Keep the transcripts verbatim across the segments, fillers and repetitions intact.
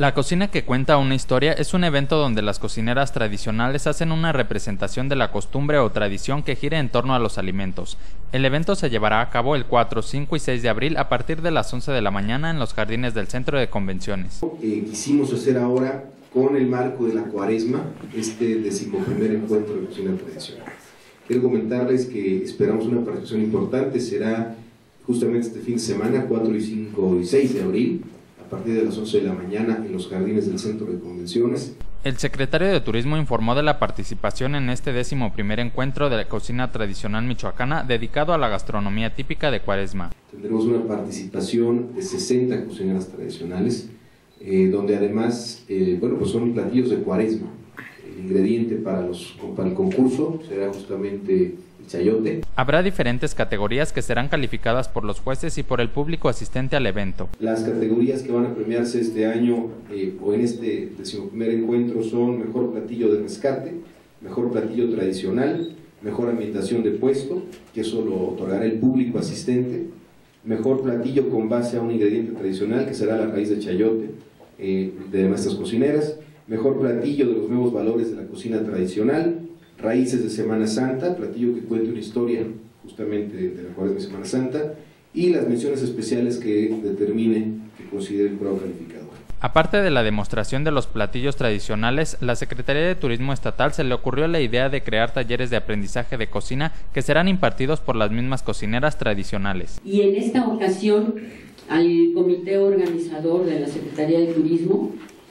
La cocina que cuenta una historia es un evento donde las cocineras tradicionales hacen una representación de la costumbre o tradición que gira en torno a los alimentos. El evento se llevará a cabo el cuatro, cinco y seis de abril a partir de las once de la mañana en los jardines del Centro de Convenciones. Eh, quisimos hacer ahora, con el marco de la Cuaresma, este decimoprimer encuentro de cocina tradicional. Quiero comentarles que esperamos una participación importante, será justamente este fin de semana, cuatro, cinco y seis de abril, a partir de las once de la mañana en los jardines del Centro de Convenciones. El secretario de Turismo informó de la participación en este décimo primer encuentro de la cocina tradicional michoacana dedicado a la gastronomía típica de Cuaresma. Tendremos una participación de sesenta cocineras tradicionales, eh, donde además, eh, bueno, pues son platillos de Cuaresma. El ingrediente para, los, para el concurso será justamente el chayote. Habrá diferentes categorías que serán calificadas por los jueces y por el público asistente al evento. Las categorías que van a premiarse este año eh, o en este decimoprimer encuentro son mejor platillo de rescate, mejor platillo tradicional, mejor ambientación de puesto, que eso lo otorgará el público asistente, mejor platillo con base a un ingrediente tradicional, que será la raíz de chayote eh, de nuestras cocineras, mejor platillo de los nuevos valores de la cocina tradicional, raíces de Semana Santa, platillo que cuenta una historia justamente de la Cuaresma de Semana Santa, y las menciones especiales que determine, que considere el jurado calificador. Aparte de la demostración de los platillos tradicionales, la Secretaría de Turismo Estatal se le ocurrió la idea de crear talleres de aprendizaje de cocina que serán impartidos por las mismas cocineras tradicionales. Y en esta ocasión, al comité organizador de la Secretaría de Turismo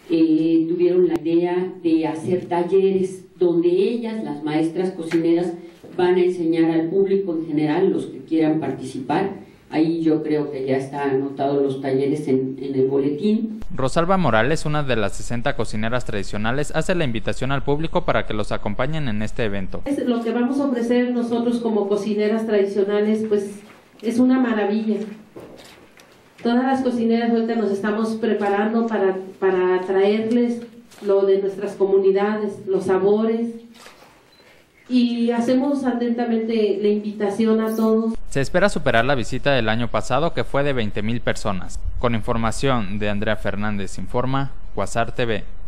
eh, tuvieron la idea de hacer talleres donde ellas, las maestras cocineras, van a enseñar al público en general, los que quieran participar. Ahí yo creo que ya están anotados los talleres en, en el boletín. Rosalba Morales, una de las sesenta cocineras tradicionales, hace la invitación al público para que los acompañen en este evento. Es lo que vamos a ofrecer nosotros como cocineras tradicionales, pues es una maravilla. Todas las cocineras ahorita nos estamos preparando para, para traerles lo de nuestras comunidades, los sabores, y hacemos atentamente la invitación a todos. Se espera superar la visita del año pasado, que fue de veinte mil personas. Con información de Andrea Fernández Informa, Quasar T V.